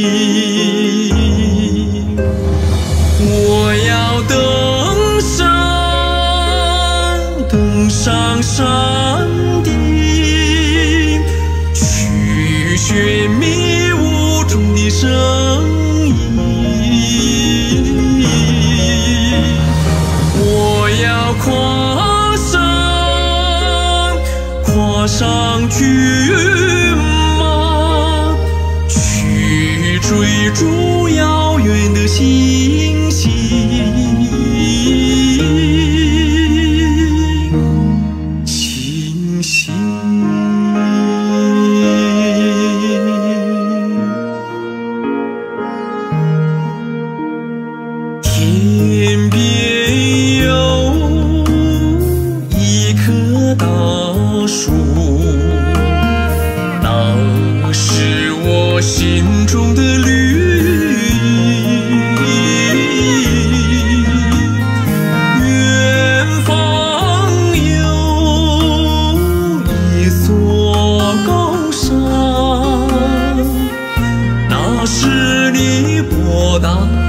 我要登上山顶，去寻迷雾中的声音。我要跨上骏马，去追逐遥远的星星。天边有一棵大树，那是我心中的绿荫。远方有一座高山，那是你博大